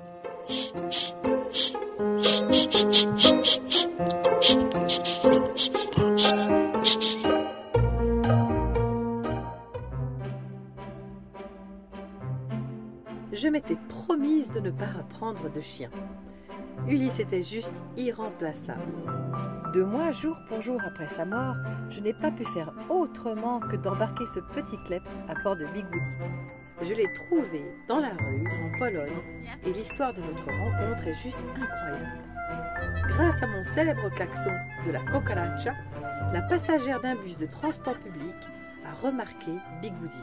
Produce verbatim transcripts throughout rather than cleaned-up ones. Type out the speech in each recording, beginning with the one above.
Je m'étais promise de ne pas reprendre de chien. Ulysse était juste irremplaçable. Deux mois, jour pour jour après sa mort, je n'ai pas pu faire autrement que d'embarquer ce petit kleps à bord de Big Woody. Je l'ai trouvé dans la rue, en Pologne, et l'histoire de notre rencontre est juste incroyable. Grâce à mon célèbre klaxon de la cucaracha, la passagère d'un bus de transport public a remarqué Big Woody.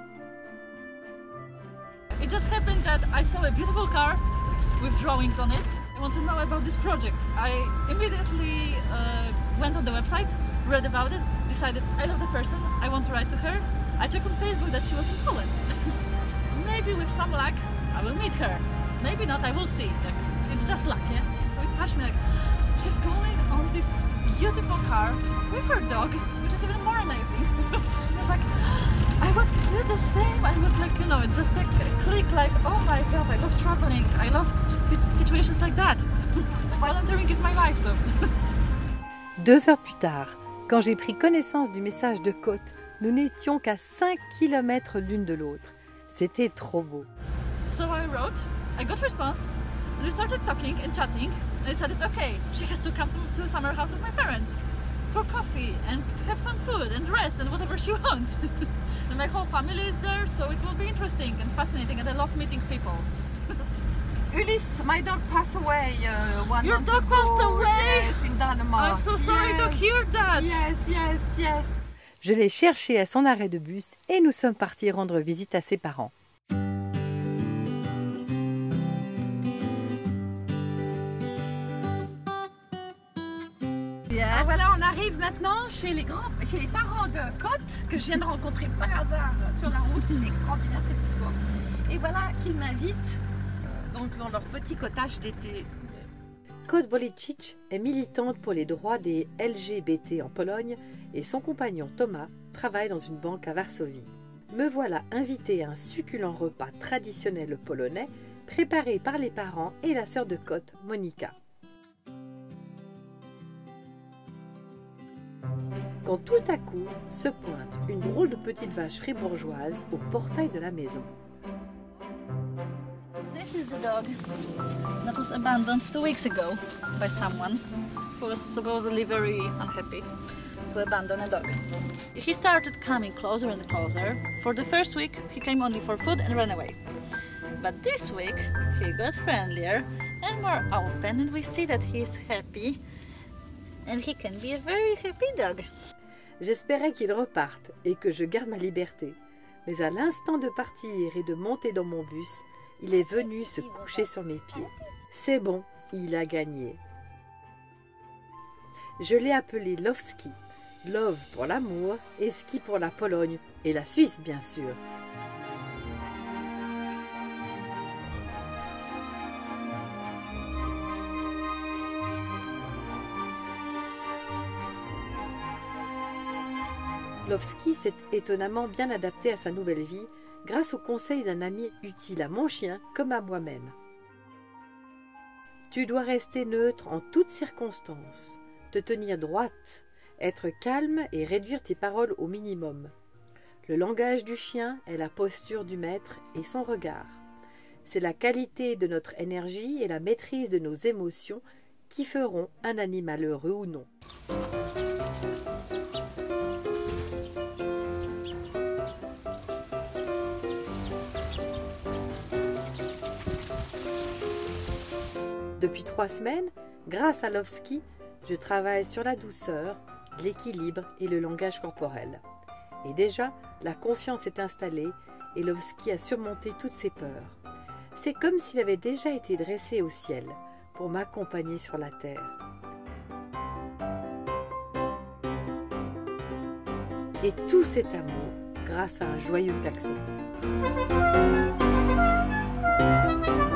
It just happened that I saw a beautiful car with drawings on it. I want to know about this project. I immediately uh, went on the website, read about it, decided I love the person, I want to write to her. I checked on Facebook that she was in Poland. Maybe with some luck I will meet her. Maybe not, I will see. Like, it's just luck, yeah? So it touched me like, she's going on this beautiful car with her dog, which is even more amazing. I was like, I would do the same. I would like, you know, just like click like, oh my god, I love traveling. I love situations like that. Volunteering is my life, so. Deux heures plus tard, quand j'ai pris connaissance du message de Côte, nous n'étions qu'à cinq kilomètres l'une de l'autre. C'était trop beau. So I wrote, I got response, we started talking and chatting, and I decided, okay, she has to come to, to summer house with my parents for coffee and have some food and rest and whatever she wants. And my whole family is there, so it will be interesting and fascinating, and I love meeting people. Ulysse, my dog passed away uh, one Your month dog ago. passed away? Yes, in Denmark. I'm so sorry yes. to hear that. Yes, yes, yes. Je l'ai cherché à son arrêt de bus et nous sommes partis rendre visite à ses parents. Yeah. Alors voilà, on arrive maintenant chez les grands, chez les parents de Côte que je viens de rencontrer par hasard sur la route. C'est extraordinaire cette histoire. Et voilà qu'ils m'invitent donc dans leur petit cottage d'été. Côte Wolicic est militante pour les droits des L G B T en Pologne et son compagnon Thomas travaille dans une banque à Varsovie. Me voilà invité à un succulent repas traditionnel polonais préparé par les parents et la sœur de Côte, Monika. Quand tout à coup se pointe une drôle de petite vache fribourgeoise au portail de la maison. This is the dog that was abandoned two weeks ago by someone who was supposedly very unhappy to abandon a dog. He started coming closer and closer. For the first week, he came only for food and ran away. But this week, he got friendlier and more open, and we see that he's happy, and he can be a very happy dog. J'espérais qu'il reparte et que je garde ma liberté. Mais à l'instant de partir et de monter dans mon bus, il est venu se coucher sur mes pieds. C'est bon, il a gagné. Je l'ai appelé Lovski. Love pour l'amour et ski pour la Pologne et la Suisse, bien sûr. Lovski s'est étonnamment bien adapté à sa nouvelle vie grâce au conseil d'un ami utile à mon chien comme à moi-même. Tu dois rester neutre en toutes circonstances, te tenir droite, être calme et réduire tes paroles au minimum. Le langage du chien est la posture du maître et son regard. C'est la qualité de notre énergie et la maîtrise de nos émotions qui feront un animal heureux ou non. Depuis trois semaines, grâce à Lovski, je travaille sur la douceur, l'équilibre et le langage corporel. Et déjà, la confiance est installée et Lovski a surmonté toutes ses peurs. C'est comme s'il avait déjà été dressé au ciel pour m'accompagner sur la terre. Et tout cet amour grâce à un joyeux klaxon.